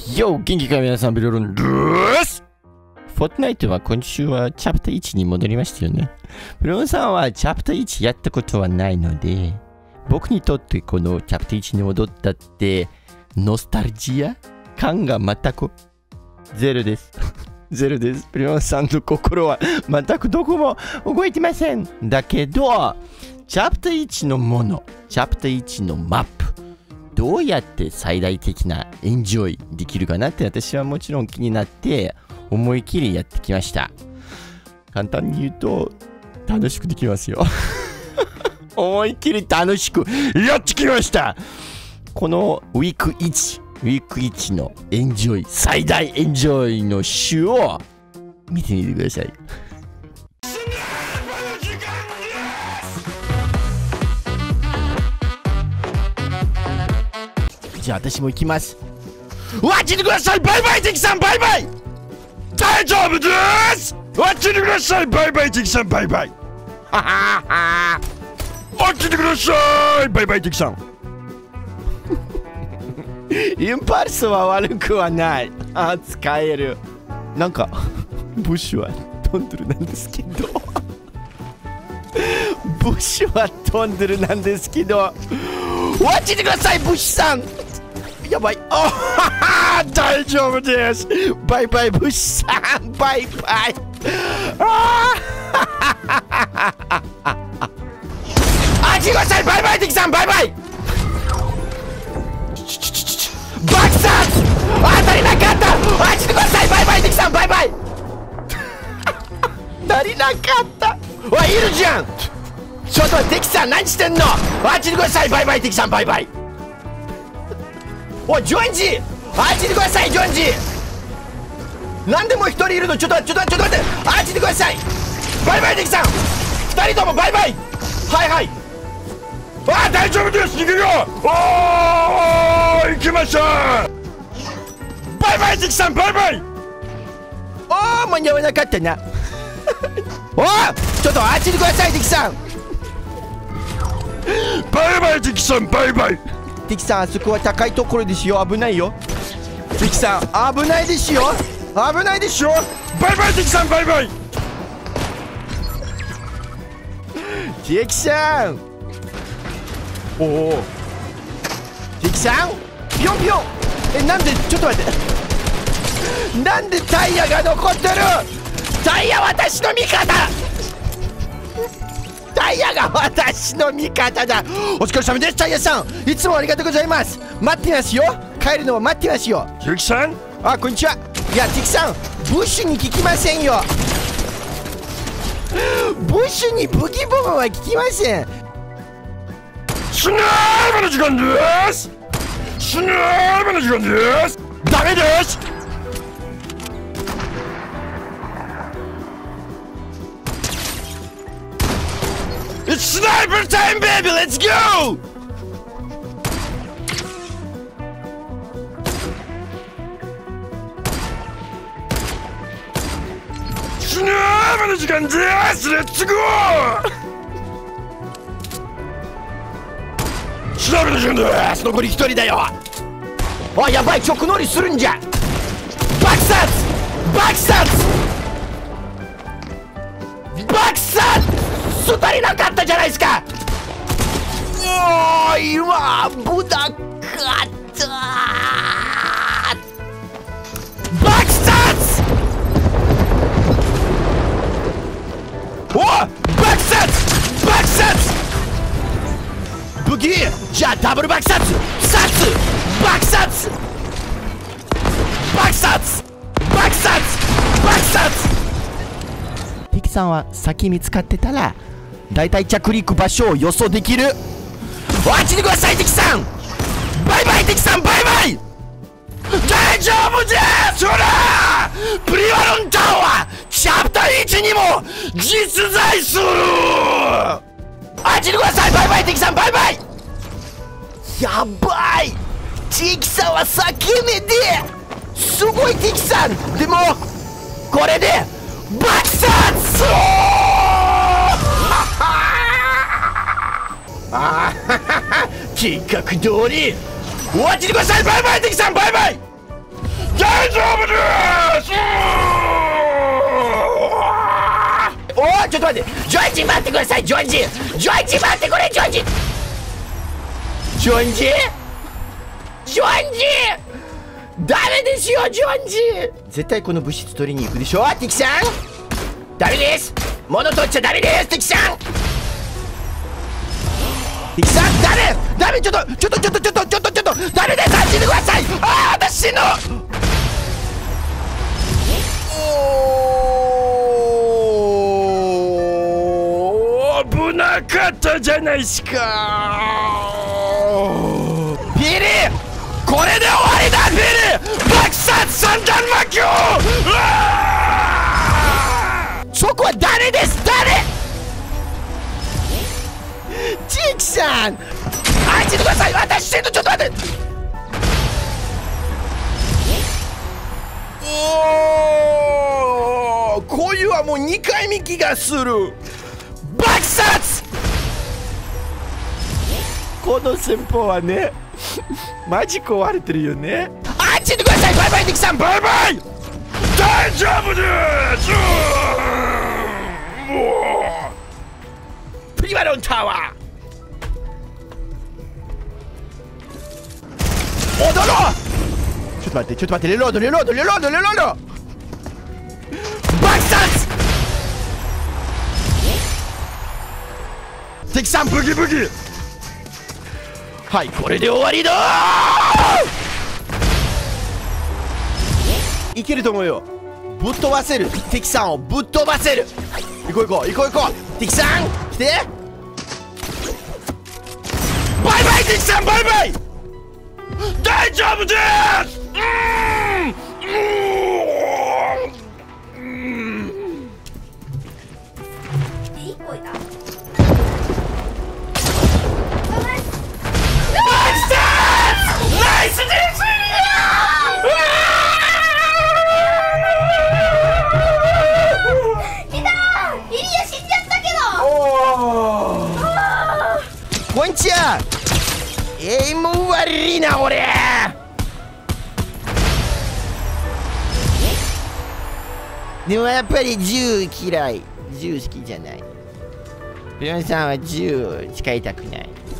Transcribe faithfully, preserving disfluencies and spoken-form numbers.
よー、元気か皆さん、ビロロンです。フォートナイトは今週はチャプターいちに戻りましたよね。ビロロンさんはチャプターいちやったことはないので、僕にとってこのチャプターいちに戻ったって、ノスタルジア感が全くゼロです。ゼロです。ビロロンさんの心は全くどこも動いてません。だけど、チャプターいちのもの、チャプターいちのマップ、どうやって最大的なエンジョイできるかなって私はもちろん気になって思い切りやってきました。簡単に言うと楽しくできますよ。思い切り楽しくやってきました。このウィークいち、ウィークいちのエンジョイ、最大エンジョイの週を見てみてください。じゃあ私も行きます。watchてください。バイバイ敵さん、バイバイ。大丈夫です。watchてください。バイバイ敵さん、バイバイ。ははは。watchてください。バイバイ敵さん。インパルスは悪くはない。あ、使える。なんかブッシュはトンドルなんですけどブッシュはトンドルなんですけどwatchてください。ブッシュさんやばい。おは大丈夫です。バイバイブッシュさん、バイバイ。ああちください。バイバイ敵さん、バイバイ。爆殺当たりなかった。あちてください。バイバイ敵さん、バイバイ。足りなかった。わ、いるじゃん。ちょっと敵さん何してんの。あちてください。バイバイ敵さん、バイバイ。おいジョンジ、あっちにてください。ジョンジなんでも一人いるの。ちょっとちょっとちょっと待って。あっちにてください。バイバイ敵さん、二人ともバイバイ。はいはい。ああ大丈夫です。逃げよう。おー行きました。バイバイ敵さん、バイバイ。おー間に合わなかったな。おーちょっとあっちにてください敵さん。バイバイ敵さん、バイバイ。敵さん、あそこは高いところですよ。危ないよ敵さん、危ないですよ。危ないでしょ。バイバイ敵さん、バイバイ。敵さん、おお敵さん、ピョンピョン。え、なんで、ちょっと待ってなんでタイヤが残ってる。タイヤ私の味方。タイヤが私の味方だ。お疲れ様です。タイヤさん、いつもありがとうございます。待ってますよ。帰るのを待ってますよ。敵さん、あ、こんにちは。いや敵さん、ブッシュに聞きませんよ。ブッシュにブギボムは聞きません。スナーブの時間です。スナーブの時間です。ダメです。It's sniper time, baby! Let's go! スナーブの時間です。レッツゴー。スナーブの時間です。残り一人だよ。あ、やばい、直乗りするんじゃ。爆殺爆殺爆殺。足りなかったじゃないですか。おー今危なかった。爆殺。お爆殺爆殺。武器じゃあダブル爆殺殺爆殺爆殺爆殺爆殺。敵さんは先見つかってたらだいたい着陸場所を予想できる。あっちにください敵さん。バイバイ敵さん、バイバイ。大丈夫です。ほらプリワロンタワーチャプターいちにも実在する。あっちにください。バイバイ敵さん、バイバイ。やばい敵さんは裂け目ですごい敵さん。でもこれで爆殺。ああ計画通り。お待ちください。バイバイ敵さん、バイバイ。 待って、ジョンジ待ってください。ジョンジジョンジ待ってくれ。ジョンジジョンジジョンジダメですよジョンジ。絶対この物質取りに行くでしょ敵さん。ダメです、物取っちゃダメです。敵さん敵さんダメダメ、ちょっとちょっとちょっとちょっとちょっとちょっとダメです。死んでください。ああ私死ぬ。おー危なかったじゃないですか。ビリーこれで終わりだ。ビリー爆殺三段魔境。そこは誰です。誰ジーキさん。あっちでください。私死ぬ。ちょっと待って。おおこういうはもうにかいめ気がする。爆殺。この戦法はねマジ壊れてるよね。あっちでください。バイバイ敵さんバイバイ。大丈夫です。プリバロンタワー踊ろう。ちょっと待ってちょっと待ってレロードレロードレロードレロード爆殺。敵さんブギブギ。はい、これで終わりだ。いけると思うよ。ぶっ飛ばせる。敵さんをぶっ飛ばせる。行こう行こう行こう行こう。敵さん来て。バイバイ敵さんバイバイ。大丈夫です。うんうんいい声だ。ナイスです。こんちは。えいもう悪いな俺。でもやっぱり銃嫌い。銃好きじゃない。ビヨンさんは銃使いたくない。